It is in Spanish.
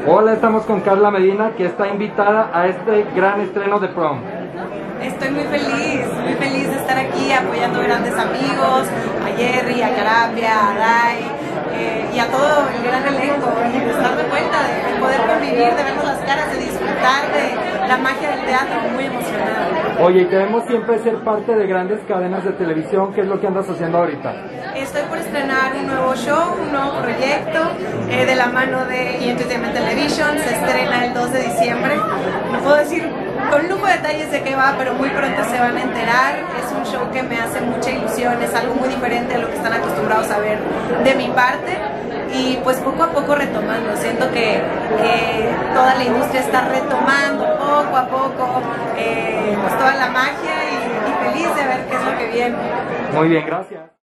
Hola, estamos con Carla Medina, que está invitada a este gran estreno de Prom. Estoy muy feliz de estar aquí apoyando grandes amigos, a Jerry, a Carapia, a Dai y a todo el gran elenco, y de darme cuenta de poder convivir, de vernos las caras, de disfrutar de la magia del teatro, muy emocionada. Oye, y te vemos siempre ser parte de grandes cadenas de televisión. ¿Qué es lo que andas haciendo ahorita? Estoy por estrenar un nuevo show, un nuevo proyecto de la mano de Entertainment Television. Se estrena el 2 de diciembre. No puedo decir con lujo de detalles de qué va, pero muy pronto se van a enterar. Es un show que me hace mucha ilusión, es algo muy diferente a lo que están acostumbrados a ver de mi parte. Y pues poco a poco retomando, siento que toda la industria está retomando poco a poco pues toda la magia y feliz de ver qué es lo que viene. Muy bien, gracias.